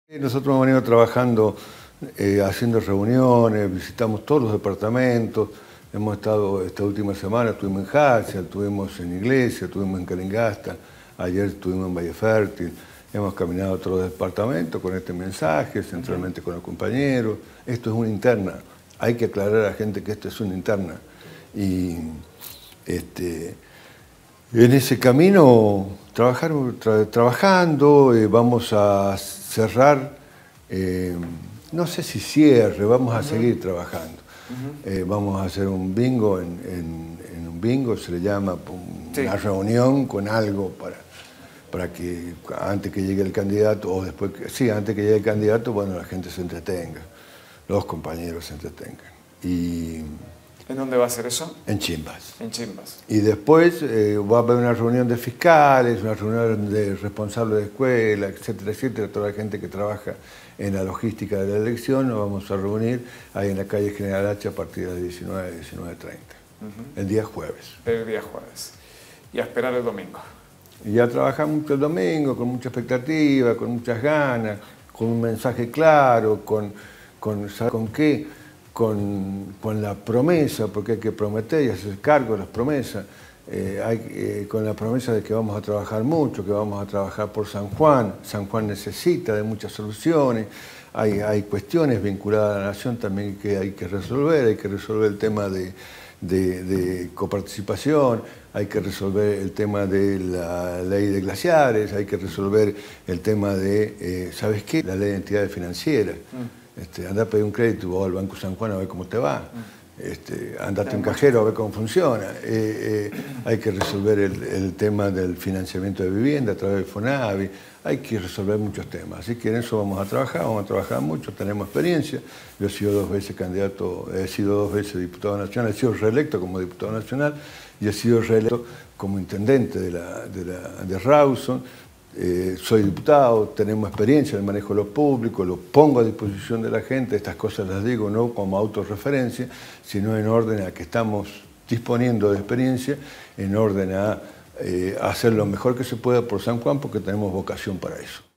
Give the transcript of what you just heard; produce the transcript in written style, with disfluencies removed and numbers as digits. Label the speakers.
Speaker 1: Nosotros hemos venido trabajando, haciendo reuniones, visitamos todos los departamentos. Hemos estado esta última semana, estuvimos en Hacha, estuvimos en Iglesia, estuvimos en Calingasta, ayer estuvimos en Valle Fértil. Hemos caminado todos los departamentos con este mensaje, centralmente con los compañeros. Esto es una interna. Hay que aclarar a la gente que esto es una interna. Y en ese camino, trabajando, vamos a cerrar, no sé si cierre, vamos a seguir trabajando. Vamos a hacer un bingo, en un bingo se le llama una reunión con algo para que antes que llegue el candidato, o después, sí, antes que llegue el candidato, bueno, la gente se entretenga, los compañeros se entretengan.
Speaker 2: ¿En dónde va a ser eso?
Speaker 1: En Chimbas.
Speaker 2: En Chimbas.
Speaker 1: Y después va a haber una reunión de fiscales, una reunión de responsables de escuela, etcétera, etcétera. Toda la gente que trabaja en la logística de la elección nos vamos a reunir ahí en la calle General Hacha a partir de las 19, 19:30. El día jueves.
Speaker 2: El día jueves. Y a esperar el domingo.
Speaker 1: Y ya trabajamos el domingo con mucha expectativa, con muchas ganas, con un mensaje claro, ¿sabe con qué? Con la promesa, porque hay que prometer y hacer cargo de las promesas, con la promesa de que vamos a trabajar mucho, que vamos a trabajar por San Juan. San Juan necesita de muchas soluciones, hay cuestiones vinculadas a la nación también que hay que resolver el tema de coparticipación, hay que resolver el tema de la ley de glaciares, hay que resolver el tema de, ¿sabes qué? La ley de entidades financieras. Andá a pedir un crédito, vos al Banco San Juan a ver cómo te va. Andate a un cajero a ver cómo funciona. Hay que resolver el tema del financiamiento de vivienda a través del FONAVI. Hay que resolver muchos temas. Así que en eso vamos a trabajar mucho, tenemos experiencia. Yo he sido 2 veces candidato, he sido 2 veces diputado nacional, he sido reelecto como diputado nacional y he sido reelecto como intendente de Rawson. Soy diputado, tenemos experiencia en el manejo de lo público, lo pongo a disposición de la gente, estas cosas las digo no como autorreferencia, sino en orden a que estamos disponiendo de experiencia, en orden a hacer lo mejor que se pueda por San Juan, porque tenemos vocación para eso.